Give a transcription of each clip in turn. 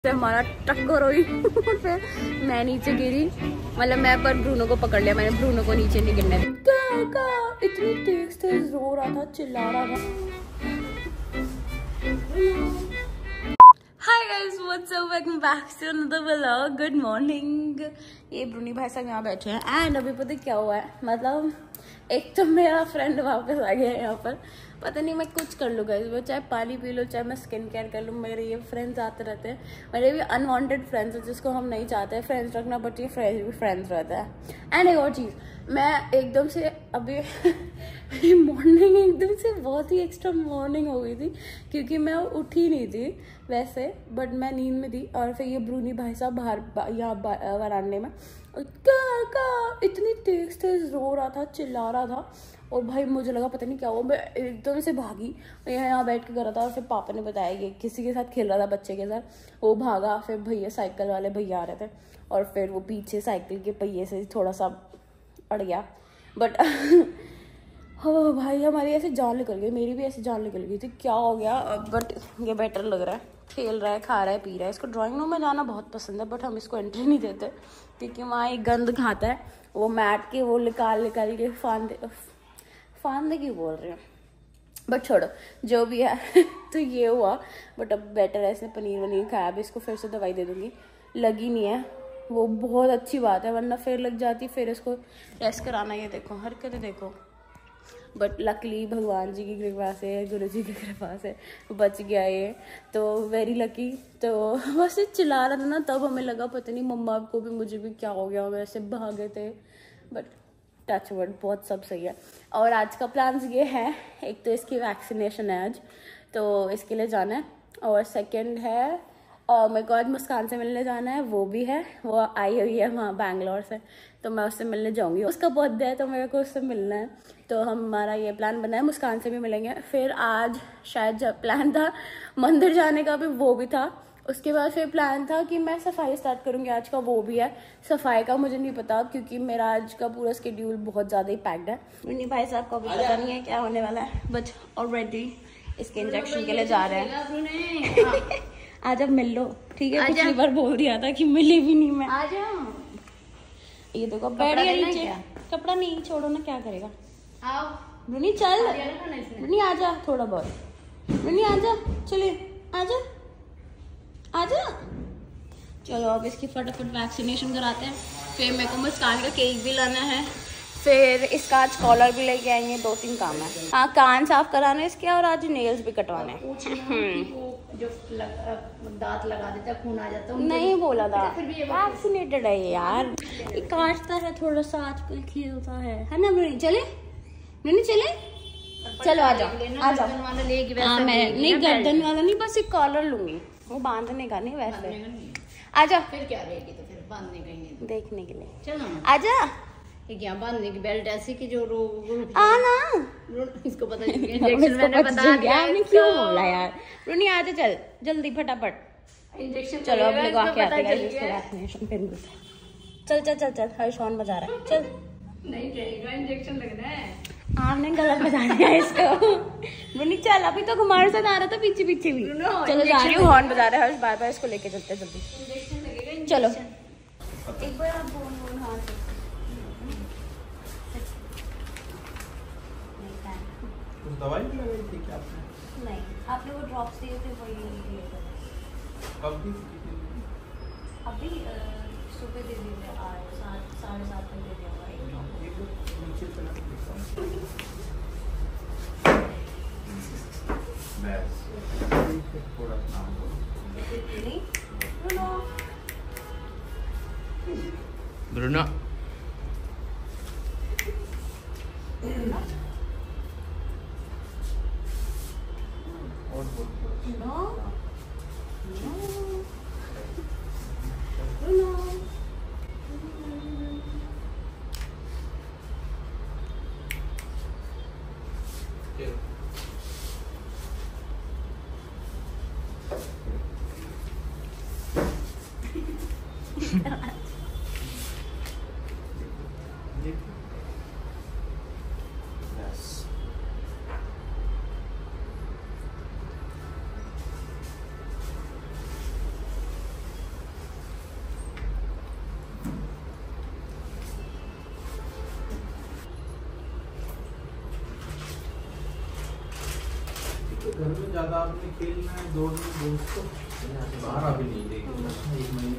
हमारा टक्कर हुई फिर मैं नीचे गिरी, मतलब मैं पर ब्रूनो को पकड़ लिया मैंने, ब्रूनो को नीचे नहीं गिरने दिया। इतनी तेज रो रहा था, चिल्ला रहा था। Hi guys, what's up, welcome back to another vlog. Good morning. ये ब्रूनी भाई साहब यहाँ बैठे हैं एंड अभी पता क्या हुआ है, मतलब एक तो मेरा फ्रेंड वापस आ गया है यहाँ पर। पता नहीं मैं कुछ कर लूँ गाइस, वो चाहे पानी पी लो चाहे मैं स्किन केयर कर लूँ, मेरे ये फ्रेंड्स आते रहते हैं। मेरे भी अनवांटेड फ्रेंड्स हैं जिसको हम नहीं चाहते हैं फ्रेंड्स रखना, बट ये फ्रेंड्स भी फ्रेंड्स रहता है। एंड एक और चीज़, मैं एकदम से अभी मॉर्निंग एकदम से बहुत ही एक्स्ट्रा मॉर्निंग हो गई थी क्योंकि मैं उठी नहीं थी वैसे, बट मैं नींद में थी। और फिर ये ब्रूनी भाई साहब बाहर यहाँ वरांडे में इतनी तेज रो रहा था, चिल्ला रहा था। और भाई मुझे लगा पता नहीं क्या हुआ, मैं एकदम से भागी, यहाँ बैठ के कर रहा था। और फिर पापा ने बताया कि किसी के साथ खेल रहा था, बच्चे के साथ, वो भागा। फिर भैया साइकिल वाले भैया आ रहे थे और फिर वो पीछे साइकिल के पहिए से थोड़ा सा अड़ गया, बट हो भाई हमारी ऐसे जान निकल गई, मेरी भी ऐसे जान निकल गई थी, क्या हो गया। बट ये बेटर लग रहा है, खेल रहा है, खा रहा है, पी रहा है। इसको ड्राइंग रूम में जाना बहुत पसंद है, बट हम इसको एंट्री नहीं देते क्योंकि वहाँ एक गंद खाता है, वो मैट के वो निकाल के फांदे क्यों बोल रहे हैं, बट छोड़ो जो भी है। तो ये हुआ, बट अब बेटर है, इसने पनीर वनीर खाया। अब इसको फिर से दवाई दे दूँगी, लगी नहीं है वो बहुत अच्छी बात है, वरना फिर लग जाती, फिर इसको टेस्ट कराना। ये देखो हरकतें देखो, बट लकीली भगवान जी की कृपा से, गुरु जी की कृपा से बच गया ये, तो वेरी लकी। तो बस चिल्ला रहा था ना, तब हमें लगा पता नहीं मम्मा को भी मुझे भी क्या हो गया, वैसे भागे थे, बट टच वर्ड बहुत सब सही है। और आज का प्लान ये है, एक तो इसकी वैक्सीनेशन है आज, तो इसके लिए जाना है। और सेकंड है मेरे को आज मुस्कान से मिलने जाना है, वो भी है, वो आई हुई है वहाँ बैंगलोर से, तो मैं उससे मिलने जाऊँगी। उसका बर्थडे है तो मेरे को उससे मिलना है, तो हमारा ये प्लान बना है, मुस्कान से भी मिलेंगे। फिर आज शायद जब प्लान था मंदिर जाने का भी, वो भी था। उसके बाद फिर प्लान था कि मैं सफाई स्टार्ट करूँगी आज का, वो भी है। सफाई का मुझे नहीं पता क्योंकि मेरा आज का पूरा शेड्यूल बहुत ज़्यादा ही पैक्ड है। मुन्नी भाई साहब को भी पता नहीं है क्या होने वाला है, बट ऑलरेडी इसके इंजेक्शन के लिए जा रहे हैं। आज अब मिल लो, ठीक है। पिछली बार बोल दिया था कि मिली भी नहीं मैं। आ जाओ, ये देखो बैठ गया नीचे। कपड़ा नहीं, छोड़ो ना, क्या करेगा। आओ रुनी, चल रुनी, आजा थोड़ा बहुत, रुनी आजा, चलिए आजा आजा। चलो अब इसकी फटाफट वैक्सीनेशन कराते हैं। फिर मेरे को मुस्कान का केक भी लाना है, फिर इसका आज कॉलर भी लेके आएंगे, 2-3 काम है। हाँ, कान साफ कराने इसके, और आज नेल्स भी कटवाने। जो दांत लगा देता खून आ जाता है, नहीं बोला था, वैक्सीनेटेड है ये यार। ये काटता है थोड़ा सा, आजकल खेलता है ना। नहीं चले, नहीं चले, चलो आ जाओ आ जाओ। मैं नहीं, गर्दन वाला नहीं, बस एक कॉलर लूंगी, वो बांधने का नहीं, वैसे आ जाओ। फिर क्या रहेगी, तो फिर बांधने का देखने के लिए चलो आ जा। क्या बांधने की बेल्ट ऐसी कि जो आना, इसको पता नहीं, इंजेक्शन मैंने बता दिया। आपने क्यों बोला यार। रुनी आ जा, चल जल्दी फटाफट इंजेक्शन। चलो अब लगा के आते हैं इसको वैक्सीनेशन पेन में। चल चल चल चल, हर्षौन बजा रहा है, चल। नहीं रहेगा, इंजेक्शन लगना है। आपने गलत बजा दिया इसको। रुनी चल, अभी तो कुमार साथ आ रहा था पीछे पीछे भी। चलो जा रही हूँ, हॉर्न बजा रहा है हर्ष, बार बार इसको लेके चलते जल्दी। चलो एक बार आप बोल हाँ दवाई भी लगाई थी क्या आपने? नहीं, आपने वो ड्रॉप्स दिए थे वही लिए थे। कब दी? अभी सुबह दे दी थे, 7:30 में दे दिया हुआ एक ड्रॉप। नीचे चला के देखता हूँ। बस थोड़ा नाम बोलो। ब्रूनो। और बोल। में ज्यादा आपने खेलना है, दौड़ना है दोस्त को बाहर अभी नहीं देखेगा 1 महीने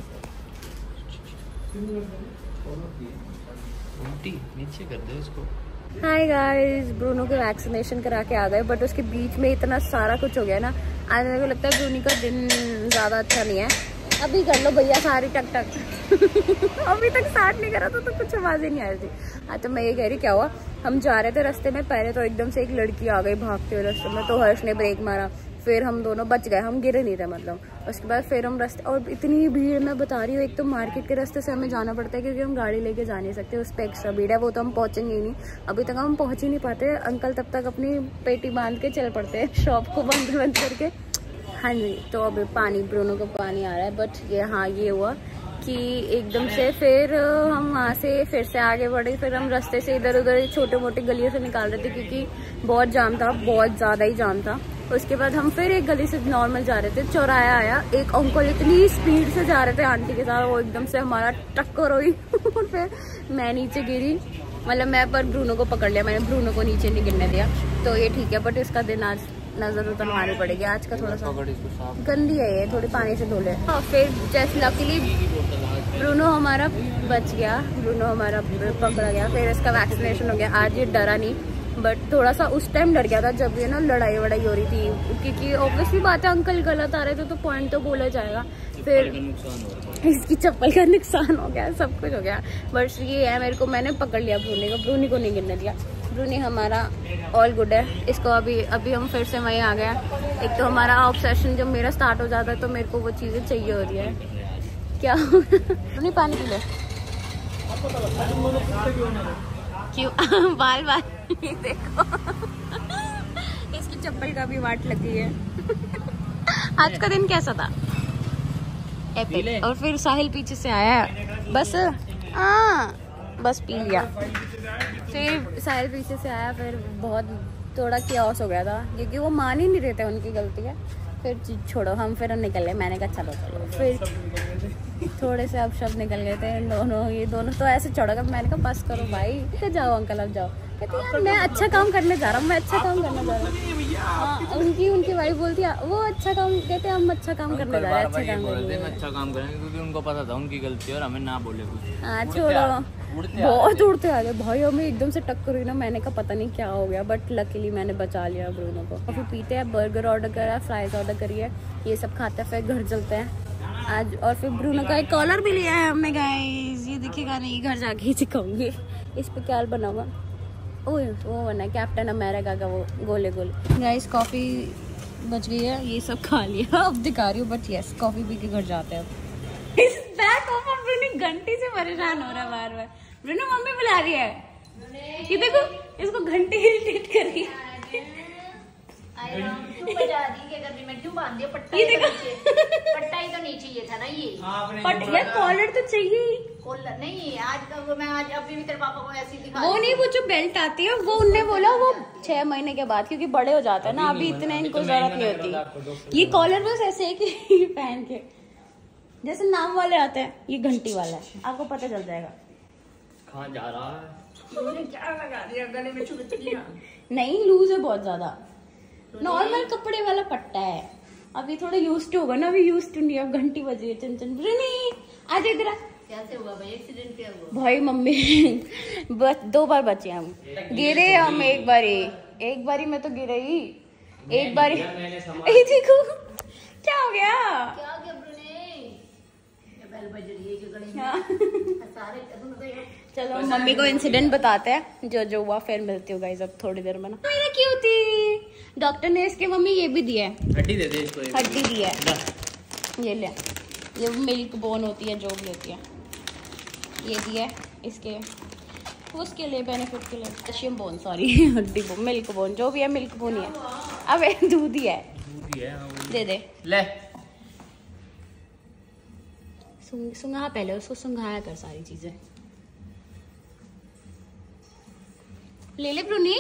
नीचे कर दे उसको। हाय गाइस, ब्रूनो को वैक्सीनेशन करा के आ गए, बट उसके बीच में इतना सारा कुछ हो गया ना, आज मेरे को लगता है ब्रूनी का दिन ज़्यादा अच्छा नहीं है। अभी कर लो भैया सारी टक टक अभी तक स्टार्ट नहीं करा तो कुछ आवाज़ ही नहीं आ रही थी। हाँ, तो मैं ये कह रही क्या हुआ, हम जा रहे थे रास्ते में, पहले तो एकदम से एक लड़की आ गई भागते हुए रास्ते में, तो हर्ष ने ब्रेक मारा, फिर हम दोनों बच गए, हम गिरे नहीं थे मतलब। उसके बाद फिर हम रास्ते, और इतनी भीड़ मैं बता रही हूँ, एक तो मार्केट के रास्ते से हमें जाना पड़ता है क्योंकि हम गाड़ी लेके जा नहीं सकते, उस पर एक्स्ट्रा भीड़ है, वो तो हम पहुँचेंगे ही नहीं। अभी तक हम पहुँच ही नहीं पाते, अंकल तब तक अपनी पेटी बांध के चल पड़ते हैं शॉप को बंद करके। हाँ जी, तो अभी पानी, ब्रूनो को पानी आ रहा है, बट ये हाँ ये हुआ कि एकदम से फिर हम वहाँ से फिर से आगे बढ़े, फिर हम रास्ते से इधर उधर छोटे मोटे गलियों से निकाल रहे थे क्योंकि बहुत जाम था, बहुत ज़्यादा ही जाम था। उसके बाद हम फिर एक गली से नॉर्मल जा रहे थे, चौराया आया, एक अंकल इतनी स्पीड से जा रहे थे आंटी के साथ, वो एकदम से हमारा टक्कर हुई फिर मैं नीचे गिरी, मतलब मैं पर ब्रूनो को पकड़ लिया, मैंने ब्रूनो को नीचे नहीं गिरने दिया, तो ये ठीक है। बट इसका दिन आज नजर उतरवानी पड़ेगी, आज का थोड़ा सा गंदी है ये, थोड़ी पानी से धो ले। और फिर जैसे लकीली ब्रूनो हमारा बच गया, ब्रूनो हमारा पकड़ा गया, फिर इसका वैक्सीनेशन हो गया। आज ये डरा नहीं, बट थोड़ा सा उस टाइम डर गया था जब ये ना लड़ाई वड़ाई हो रही थी, क्योंकि ऑब्वियसली बात है अंकल गलत आ रहे थे तो पॉइंट तो बोला जाएगा, फिर इसकी चप्पल का नुकसान हो गया, सब कुछ हो गया। बट ये है, मेरे को मैंने पकड़ लिया ब्रूनी को नहीं गिरने दिया। ब्रूनी हमारा ऑल गुड है, इसको अभी हम फिर से वहीं आ गया। एक तो हमारा ऑब्सेशन जब मेरा स्टार्ट हो जाता है तो मेरे को वो चीज़ें चाहिए होती है। क्या ब्रूनी पानी पी ले, क्यों बाल देखो इसकी चप्पल का भी वाट लगी है आज का दिन कैसा था एपिक। और फिर साहिल पीछे से आया, बस पी लिया। फिर साहिल पीछे से आया, फिर बहुत थोड़ा कियास हो गया था क्योंकि वो मान ही नहीं रहे थे उनकी गलती है। फिर छोड़ो, हम फिर निकले, मैंने कहा चलो। फिर थोड़े से अब शब्द निकल गए थे, ये दोनों तो ऐसे चढ़ा, मैंने कहा बस करो भाई, तो जाओ अंकल अब जाओ। कहते यार मैं अच्छा काम करने जा रहा हूँ, मैं अच्छा काम करने जा रहा हूँ। हाँ, उनकी वाइफ बोलती है वो अच्छा काम, कहते हम अच्छा काम करने जा रहे हैं, अच्छा काम करेंगे क्योंकि उनको पता था उनकी गलती है और हमें ना बोले कुछ। हाँ छोड़ो, बहुत उड़ते आ गए भाई, हमें एकदम से टक्कर हुई ना, मैंने कहा पता नहीं क्या हो गया, बट लकीली मैंने बचा लिया ब्रूनो को। फिर पीते हैं, बर्गर ऑर्डर करा, फ्राइज ऑर्डर करिए, ये सब खाते हैं, फिर घर चलते हैं आज। और फिर ब्रूनो का एक कॉलर भी लिया है हमने गाइस, ये दिखेगा नहीं, घर जाके ही दिखाऊंगी। इस पे क्या बना हुआ, ओह वो बना कैप्टन अमेरिका का वो गोले गोले। गाइस कॉफ़ी बच गई है, ये सब खा लिया, अब दिखा रही हूँ, बट यस कॉफ़ी पी के घर जाते हैं अब। इस बैक ऑफ ब्रूनो घंटी से परेशान हो रहा है बार बार। ब्रूनो मम्मी बुला रही है, ये देखो इसको घंटी इरिटेट कर रही है। पट्टा ही तो नहीं चाहिए था ना, ये कॉलर तो चाहिए ही। कॉलर नहीं, आज अभी भी तेरे पापा को ऐसी दिखा, वो नहीं, वो जो बेल्ट आती है वो उनने बोला वो 6 महीने के बाद, क्योंकि बड़े हो जाते हैं ना, अभी इतने इनको जरूरत नहीं होती। ये कॉलर बस ऐसे है कि पहन के जैसे नाम वाले आते हैं, ये घंटी वाला है, आपको पता चल जाएगा। कहाँ जा रहा है, क्या लगा दिया गले में चुभतियां? नहीं, लूज है बहुत ज्यादा, नॉर्मल कपड़े वाला पट्टा है। अभी थोड़ा यूज टू होगा ना, अभी यूज टू नहीं, अब घंटी बजी है। चंचन आज इधर कैसे हुआ भाई, एक्सीडेंट क्या हुआ भाई? मम्मी बस 2 बार बचे हम, गिरे हम एक बारी में तो गिरे ही एक बारी। देखो क्या हो गया, क्या बेल बज रही है कि गली में सारे। चलो मम्मी को इंसिडेंट बताते हैं जो हुआ, फिर मिलती हूँ गाइस अब थोड़ी देर में ना। मेरा क्यों थी, डॉक्टर ने इसके मम्मी ये भी दिया है, हड्डी दे दे इसको, हड्डी दी है, ये ले, ये मिल्क बोन होती है जो भी होती है, ये दिया है इसके, उसके लिए बेनिफिट के लिए, कैल्शियम बोन, सॉरी हड्डी बोन, मिल्क बोन, जो भी है मिल्क बोन ही है। अब दूध ही है, दे दे ले, सुंघा पहले उसको, सुंघाया कर सारी चीजें। ले ले ब्रूनी,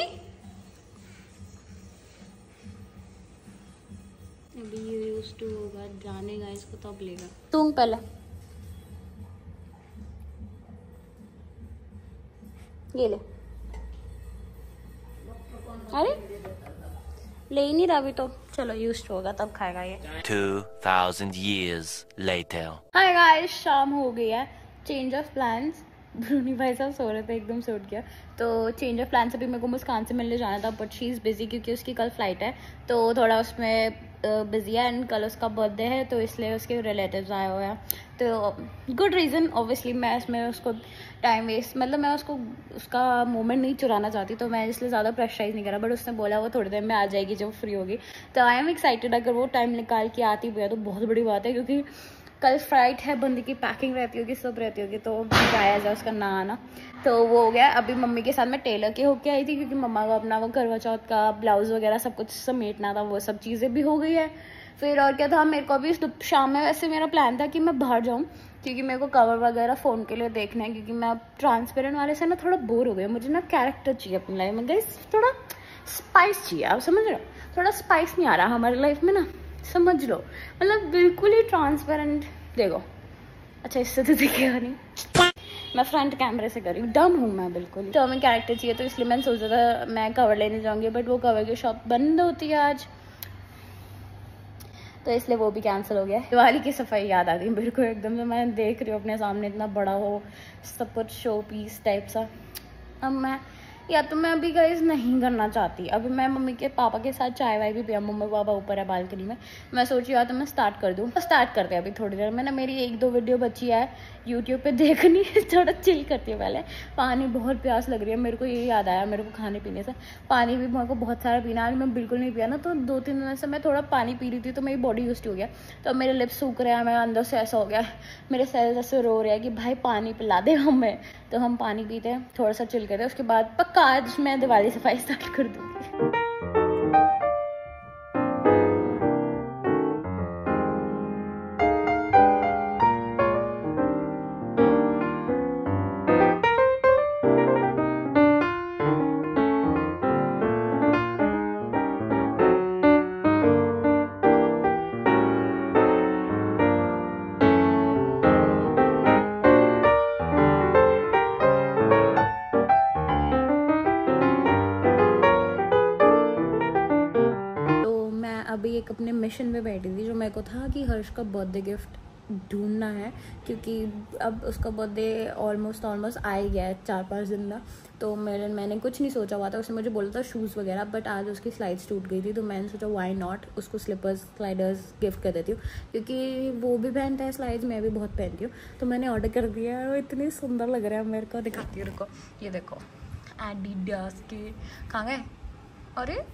अभी ये यूज टू होगा, जानेगा इसको तब लेगा। सूंघ पहले, ये ले, अरे ले ही नहीं रहा अभी तो। चलो यूज्ड होगा तब खाएगा ये। 2000 years later. हाय गाइस, शाम हो गई है। Change of plans. ब्रूनी भाई साहब सो रहे थे, एकदम से उठ गया। तो चेंज ऑफ प्लान्स अभी मेरे को मुस्कान से मिलने जाना था, बट शी इज़ बिजी क्योंकि उसकी कल फ्लाइट है, तो थोड़ा उसमें बिजी है। एंड कल उसका बर्थडे है, तो इसलिए उसके रिलेटिव्स आए हुए हैं। तो गुड रीज़न, ऑब्वियसली मैं इसमें उसको टाइम वेस्ट, मतलब मैं उसको उसका मोमेंट नहीं चुराना चाहती, तो मैं इसलिए ज़्यादा प्रेशराइज नहीं करा। बट उसने बोला वो थोड़ी देर में आ जाएगी जब फ्री होगी, तो आई एम एक्साइटेड। अगर वो टाइम निकाल के आती भी है तो बहुत बड़ी बात है, क्योंकि कल फ्लाइट है, बंदी की पैकिंग रहती होगी, सब रहती होगी, तो जायज़ है उसका ना आना। तो वो हो गया। अभी मम्मी के साथ मैं टेलर के होके आई थी, क्योंकि मम्मा को अपना वो करवा चौथ का ब्लाउज़ वगैरह सब कुछ समेटना था, वो सब चीज़ें भी हो गई है। फिर और क्या था, मेरे को अभी शाम में वैसे मेरा प्लान था कि मैं बाहर जाऊँ, क्योंकि मेरे को कवर वगैरह फ़ोन के लिए देखना है, क्योंकि मैं अब ट्रांसपेरेंट वाले से ना थोड़ा बोर हो गई। मुझे ना कैरेक्टर चाहिए अपनी लाइफ में, गाइस थोड़ा स्पाइस चाहिए, आप समझ रहे हो? थोड़ा स्पाइस नहीं आ रहा हमारी लाइफ में ना, समझ लो, मतलब बिल्कुल ही ट्रांसपेरेंट। देखो, अच्छा इससे तो दिखेगा नहीं, मैं फ्रंट कैमरे से कर रही हूँ, डम हूँ मैं बिल्कुल। तो हमें कैरेक्टर चाहिए, तो इसलिए मैंने सोचा था मैं कवर लेने जाऊँगी, बट वो कवर की शॉप बंद होती है आज, तो इसलिए वो भी कैंसिल हो गया। दिवाली की सफाई याद आ गई मेरे को एकदम से। मैं देख रही हूँ अपने सामने इतना बड़ा हो सब कुछ शो पीस टाइप सा। अब मैं या तो मैं अभी गाइस नहीं करना चाहती, अभी मैं मम्मी के पापा के साथ चाय वाय भी पिया, मम्मी पापा ऊपर है बालकनी में। मैं सोची या तो मैं स्टार्ट कर दूँ, स्टार्ट करते हैं अभी थोड़ी देर। मैंने मेरी 1-2 वीडियो बची है यूट्यूब पे देखनी, थोड़ा चिल करती हूँ पहले। पानी बहुत प्यास लग रही है मेरे को, ये याद आया मेरे को खाने पीने से। पानी भी मेरे को बहुत सारा पीना, आज मैं बिल्कुल नहीं पिया ना, तो 2-3 दिन से मैं थोड़ा पानी पी रही थी, तो मेरी बॉडी यूज्ड हो गया, तो मेरे लिप्स सूख रहे हैं, मैं अंदर से ऐसा हो गया, मेरे सेल्स ऐसे रो रहे हैं कि भाई पानी पिला दे हमें। तो हम पानी पीते हैं, थोड़ा सा चिल करते हैं, उसके बाद पक्का आज मैं दिवाली सफाई स्टार्ट कर दूँगी। अभी एक अपने मिशन में बैठी थी, जो मेरे को था कि हर्ष का बर्थडे गिफ्ट ढूंढना है, क्योंकि अब उसका बर्थडे ऑलमोस्ट आ ही गया है 4-5 दिन का। तो मैंने कुछ नहीं सोचा हुआ था, उसने मुझे बोला था शूज़ वगैरह, बट आज उसकी स्लाइड्स टूट गई थी, तो मैंने सोचा व्हाई नॉट उसको स्लीपर्स स्लाइडर्स गिफ्ट कर देती हूँ, क्योंकि वो भी पहनता है स्लाइड्स, मैं भी बहुत पहनती हूँ। तो मैंने ऑर्डर कर दिया है, इतनी सुंदर लग रहा है मेरे को, दिखाती हूँ रुको, ये देखो एडिडास के। कहाँ गए? अरे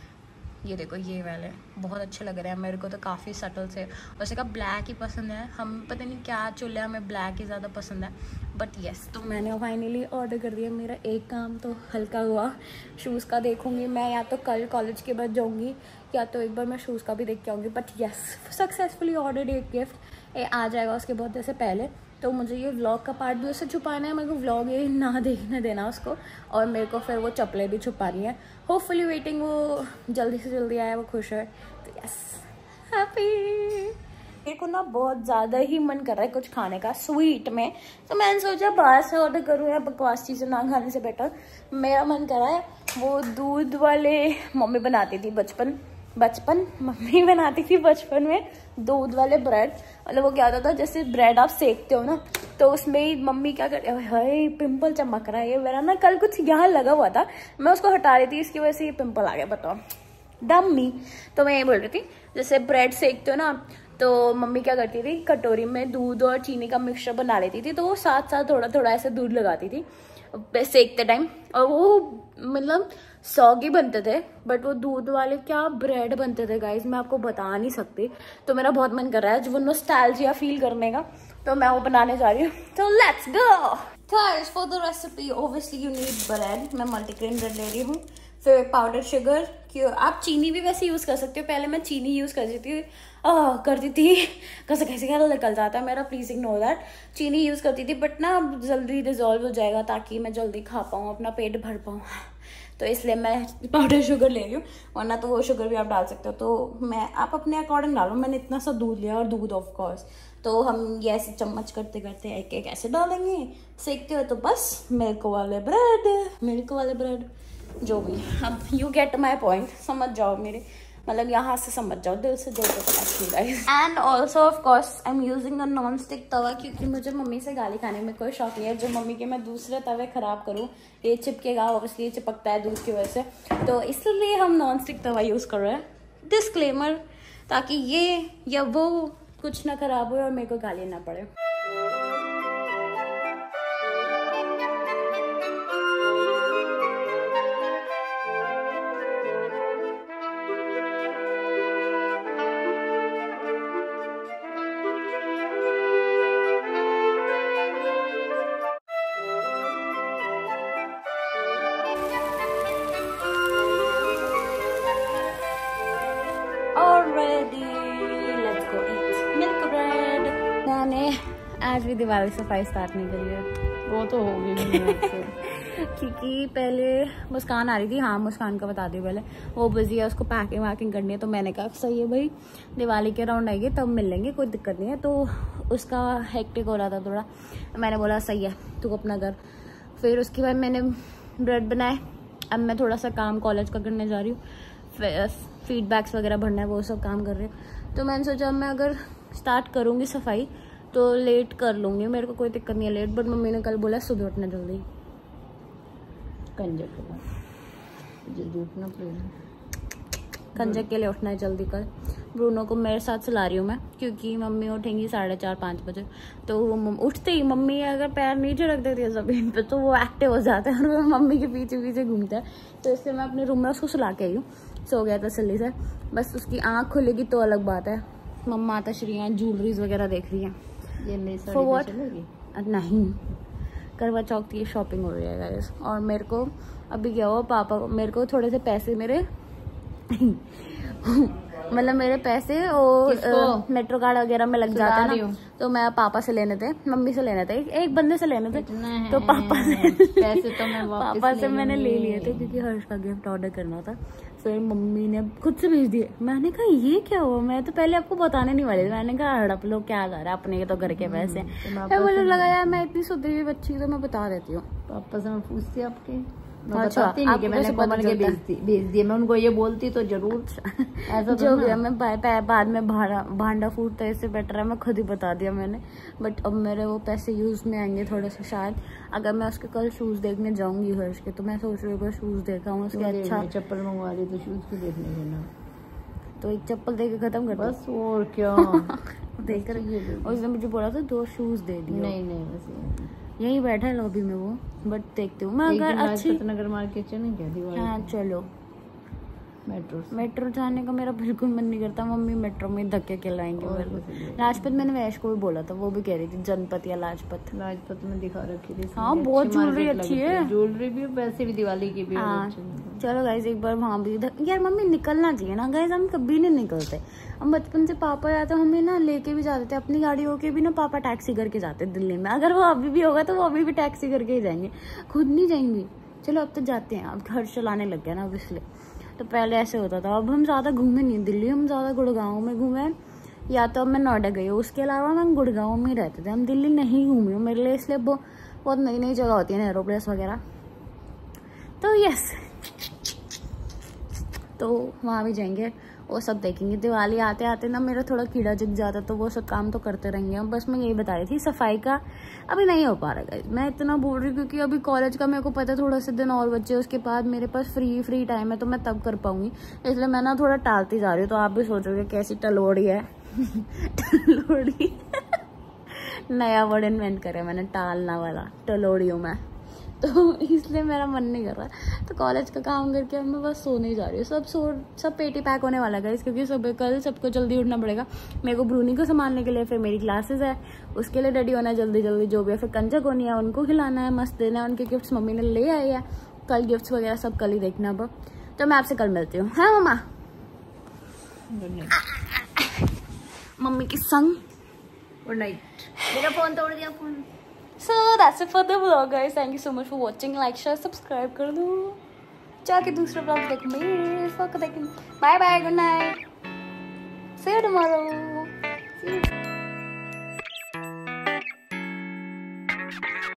ये देखो, ये वाले बहुत अच्छे लग रहे हैं मेरे को, तो काफ़ी सटल से। वैसे का ब्लैक ही पसंद है, हम पता नहीं क्या चुले, हमें ब्लैक ही ज़्यादा पसंद है, बट येस। तो मैंने फाइनली ऑर्डर कर दिया, मेरा एक काम तो हल्का हुआ। शूज़ का देखूंगी मैं, या तो कल कॉलेज के बाद जाऊंगी, या तो एक बार मैं शूज़ का भी देख के आऊँगी। बट येस, सक्सेसफुली ऑर्डर्ड एक गिफ्ट आ जाएगा उसके बर्थडे से पहले। तो मुझे ये व्लॉग का पार्ट भी उससे छुपाना है, मेरे को व्लॉग ये ना देखने देना उसको, और मेरे को फिर वो चप्पलें भी छुपानी है। होपफुली वेटिंग वो जल्दी से जल्दी आए, वो खुश है, तो यस हैप्पी। मेरे को ना बहुत ज़्यादा ही मन कर रहा है कुछ खाने का स्वीट में, तो मैंने सोचा बाहर से ऑर्डर करूँ या बकवास चीज़ें ना खाने से बेटर। मेरा मन कर रहा है वो दूध वाले मम्मी बनाती थी बचपन मम्मी बनाती थी बचपन में दूध वाले ब्रेड। मतलब वो क्या होता था, जैसे ब्रेड आप सेकते हो ना, तो उसमें ही मम्मी क्या करती है, हाय पिंपल चमक रहा है ये मेरा ना, कल कुछ यहाँ लगा हुआ था, मैं उसको हटा रही थी, इसकी वजह से ये पिंपल आ गया, बताओ डम्मी। तो मैं ये बोल रही थी, जैसे ब्रेड सेकते हो ना, तो मम्मी क्या करती थी, कटोरी में दूध और चीनी का मिक्सचर बना लेती थी, तो वो साथ साथ थोड़ा थोड़ा ऐसे दूध लगाती थी सेकते टाइम, और वो मतलब सॉगी बनते थे, बट वो दूध वाले क्या ब्रेड बनते थे गाइस, मैं आपको बता नहीं सकती। तो मेरा बहुत मन कर रहा है वो नॉस्टैल्जिया फील करने का, तो मैं वो बनाने जा रही हूँ, तो let's go. Guys for the recipe obviously you need bread, मैं मल्टीग्रेन ब्रेड ले रही हूँ। फिर पाउडर शुगर, क्यों आप चीनी भी वैसे यूज़ कर सकते हो, पहले मैं चीनी यूज़ करती थी कैसे क्या निकल जाता है मेरा, प्लीज़ इग्नोर दैट। चीनी यूज़ करती थी, बट ना जल्दी डिजॉल्व हो जाएगा, ताकि मैं जल्दी खा पाऊँ, अपना पेट भर पाऊँ, तो इसलिए मैं पाउडर शुगर ले रही हूँ, वरना तो वो शुगर भी आप डाल सकते हो। तो आप अपने अकॉर्डिंग डालो, मैंने इतना सा दूध लिया, और दूध ऑफ कोर्स, तो हम ये ऐसे चम्मच करते करते एक एक ऐसे डालेंगे, सेकते हो तो बस मिल्क वाले ब्रेड जो भी। अब यू गेट माई पॉइंट, समझ जाओ मेरे। मतलब यहाँ से समझ जाओ, दिल से जोड़ के guys. And also of course I am using a non stick तवा, क्योंकि मुझे मम्मी से गाली खाने में कोई शौक नहीं है। जो मम्मी के मैं दूसरे तवे खराब करूँ, ये चिपकेगा, ऑब्वियसली ये चिपकता है दूध की वजह से, तो इसलिए हम नॉन स्टिक तवा यूज़ कर रहे हैं। डिस्क्लेमर, ताकि ये या वो कुछ ना खराब हो और मेरे को गाली ना पड़े। मैंने आज भी दिवाली सफाई स्टार्ट नहीं करी है। वो तो हो गई क्योंकि पहले मुस्कान आ रही थी, हाँ मुस्कान का बता दी पहले, वो बिजी है, उसको पैकिंग वैकिंग करनी है, तो मैंने कहा सही है भाई, दिवाली के राउंड आएगी तब मिल लेंगे, कोई दिक्कत नहीं है। तो उसका हेक्टिक हो रहा था थोड़ा, मैंने बोला सही है तू अपना कर। फिर उसके बाद मैंने ब्रेड बनाए, अब मैं थोड़ा सा काम कॉलेज का करने जा रही हूँ, फीडबैक्स वगैरह भरना है, वो सब काम कर रही हूँ। तो मैंने सोचा मैं अगर स्टार्ट करूँगी सफाई तो लेट कर लूँगी, मेरे को कोई दिक्कत नहीं है लेट, बट मम्मी ने कल बोला सुबह उठना जल्दी, कंजक जल्दी उठना पड़ेगा, कंजक के लिए उठना है जल्दी कल। ब्रूनो को मेरे साथ सुला रही हूँ मैं, क्योंकि मम्मी उठेंगी 4:30-5 बजे, तो वो उठते ही मम्मी अगर पैर नीचे रख देती है ज़मीन पे तो वो एक्टिव हो जाता है और वो मम्मी के पीछे पीछे घूमता है। तो इसलिए मैं अपने रूम में उसको सुला के आई हूँ, सो गया तसल्ली से, बस उसकी आँख खुलेगी तो अलग बात है। मम्मा आताश्री हैं, ज्वेलरीज वगैरह देख रही हैं। ये मेरी For what? नहीं, करवा चौथ की शॉपिंग हो रही है गाइस। और मेरे को अभी क्या हुआ, पापा को मेरे को थोड़े से पैसे मेरे मतलब मेरे पैसे वो मेट्रो कार्ड वगैरह में लग जाते हैं ना, तो मैं पापा से लेने थे, मम्मी से लेने थे, एक बंदे से लेने थे, तो पापा से पैसे तो मैं पापा से मैंने ले लिए थे, क्योंकि हर्ष का गिफ्ट ऑर्डर करना था। फिर मम्मी ने खुद से भेज दिए। मैंने कहा ये क्या हुआ, मैं तो पहले आपको बताने नहीं वाली थी, मैंने कहा हड़प लो क्या जा रहा है, अपने तो घर के पैसे। फिर मुझे लगा यार मैं इतनी सुधरी बच्ची तो मैं बता देती हूँ। पापा से मैं पूछती आपके, अच्छा, आपको मैंने कोमल के भेज दिए, मैं उनको ये बोलती तो जरूर। ऐसा जो भी है, मैं बाद में भांडा फूटता है, इससे बेटर है मैं खुद ही बता दिया मैंने। बट अब मेरे वो पैसे यूज में आएंगे थोड़े से शायद, अगर मैं उसके कल शूज देखने जाऊंगी हर्ष के, तो मैं सोच रही हूँ शूज देखा हूँ उसके, अच्छा चप्पल मंगवा दी तो शूज को देखने देना, तो एक चप्पल दे के खत्म कर बस और क्या। देख कर उसने मुझे बोला था 2 शूज दे दिए। नहीं बस यही बैठा है लॉबी में वो, बट देखती हूँ मैं अगर अच्छी नगर मार्केट चलें क्या दिवाली। हाँ चलो, मेट्रो जाने का मेरा बिल्कुल मन नहीं करता, मम्मी मेट्रो में धक्के खिलाएंगे मेरे को। लाजपत मैंने वैश को भी बोला था, वो भी कह रही थी जनपत या लाजपत में दिखा रखी थी। हाँ बहुत ज्वेलरी अच्छी है, ज्वेलरी भी वैसे भी दिवाली की भी। हाँ चलो गाइज एक बार वहाँ भी यार मम्मी निकलना चाहिए ना गाइज, हम कभी नहीं निकलते। हम बचपन से पापा या तो हमें ना लेके भी जाते थे अपनी गाड़ी होके भी ना, पापा टैक्सी करके जाते दिल्ली में, अगर वो अभी भी होगा तो वो अभी भी टैक्सी करके ही जाएंगे, खुद नहीं जाएंगे। चलो अब तो जाते हैं, अब घर चलाने लग गया ना अब, इसलिए तो पहले ऐसे होता था। अब हम ज़्यादा घूमे नहीं दिल्ली, हम ज़्यादा गुड़गांव में घूमे, या तो अब मैं नोएडा गई हूँ, उसके अलावा हम गुड़गांव में ही रहते थे, हम दिल्ली नहीं घूमे हूँ। मेरे लिए इसलिए बहुत नई नई जगह होती है, नेहरू प्लेस वगैरह, तो यस तो वहाँ भी जाएंगे, वो सब देखेंगे। दिवाली आते आते ना मेरा थोड़ा कीड़ा जग जाता, तो वो सब काम तो करते रहेंगे हम। बस मैं यही बता रही थी, सफाई का अभी नहीं हो पा रहा है, मैं इतना बोल रही हूँ क्योंकि अभी कॉलेज का मेरे को पता है थोड़ा से दिन और बच्चे, उसके बाद मेरे पास फ्री टाइम है, तो मैं तब कर पाऊंगी, इसलिए मैं ना थोड़ा टालती जा रही हूँ। तो आप भी सोचोगे कैसी टलोड़ी है टलोड़ी नया वर्ड इन्वेंट करे मैंने, टालना वाला, टलोड़ी हूँ मैं, तो इसलिए मेरा मन नहीं कर रहा। तो कॉलेज का काम करके मैं बस सोने ही जा रही हूँ। सब पेटी पैक होने वाला है क्योंकि कल सबको जल्दी उठना पड़ेगा। मेरे को ब्रूनी को संभालने के लिए, फिर मेरी क्लासेस है उसके लिए रेडी होना है जल्दी जो भी है, फिर कंजक होनी है, उनको खिलाना है, मस्त देना है। उनके गिफ्ट्स मम्मी ने ले आई है, कल गिफ्ट्स वगैरह सब कल ही देखना। अब तो मैं आपसे कल मिलती हूँ। हाँ मम्मा, मम्मी की संग गुड नाइट। मेरा फोन तोड़ दिया phone. So that's it for the vlog guys. Thank you so much for watching. Like, share, subscribe कर दो। जाके दूसरा vlog देखो। Bye bye, good night. See you tomorrow. See you.